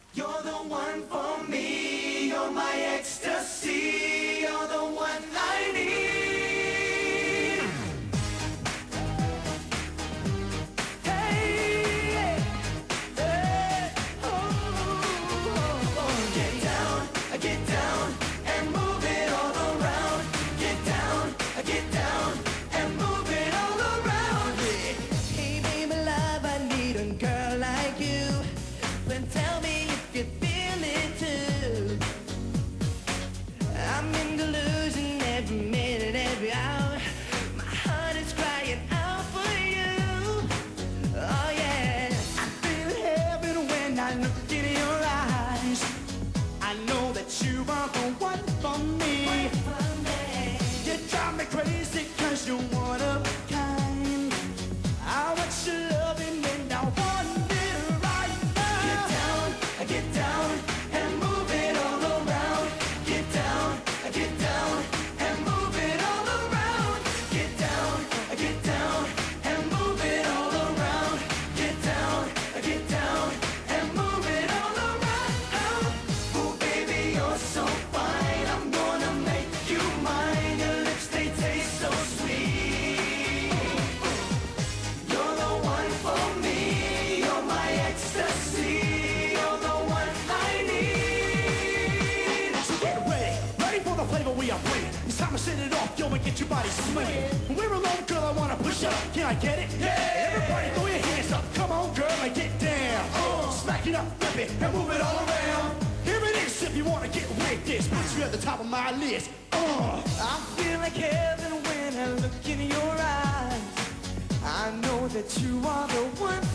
You're the one for me, you're my ecstasy, you're the one I need. Hey, hey, oh. Get down, and move it all around. Get down, and move it all around. Hey, baby, love, I need a girl like you. Then tell me if you feel it too. I'm in delusion every minute, every hour. My heart is crying out for you. Oh yeah, I feel heaven when I look in your eyes. I know that you are the one for me. You drive me crazy 'cause you're one of a kind. I want your loving and I want it right now. Get down, and move it all around. Get down, and move it all around. Get down, and move it all around. Get down, and move it all around. Oh, baby, you're so fine. I'm gonna make you mine. Your lips, they taste so sweet. You're the one for me. You're my ecstasy. You're the one I need. So get ready for the flavor we are bringing. It's time to set it off, yo, and get your body swinging. When we're alone, girl, I wanna push up. Can I get it? Yeah! Everybody throw your hands up. Come on, girl, and get down. Smack it up, flip it, and move it all around. Here it is, if you wanna get with this. Put you at the top of my list. I feel like heaven when I look in your eyes. I know that you are the one